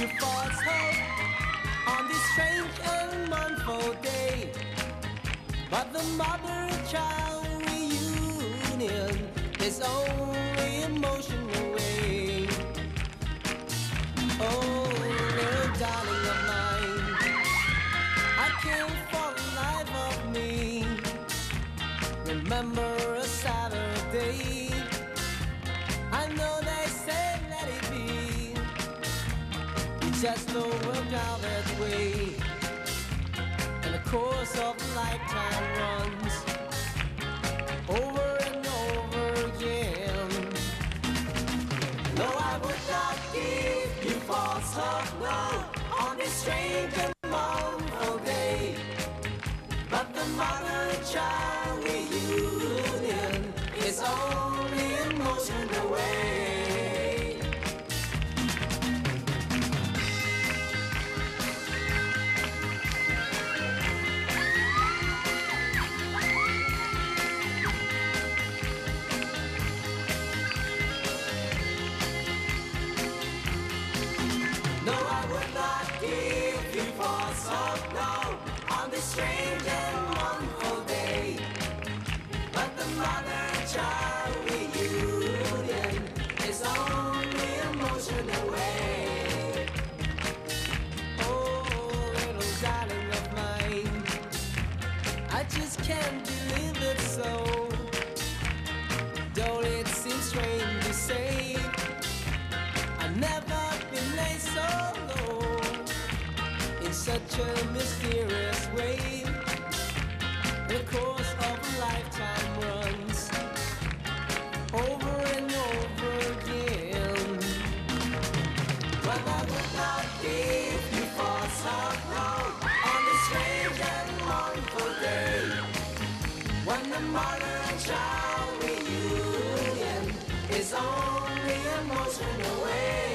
you false hope on this strange and mournful day. But the mother-child reunion is only emotional way. Oh, little darling of mine, I came for the life of me. Remember a Saturday, I know they say let it be. It just don't work out that way. And the course of a lifetime runs over and over again. No, I would not give you false hope, no, on this strange and mournful day. But the mother-child reunion is only emotion away. No, I would not give you false hope, no, on this strange and mournful day. But the mother-child reunion is only emotion away. Oh, little darling of mine, I just can't believe it so. Though it seems strange to say, I've never been laid so low in such a mysterious way. The course of a lifetime runs over and over again. But I would not give you false hope, no, on this strange and mournful day. When the mother-child reunion is only emotion away.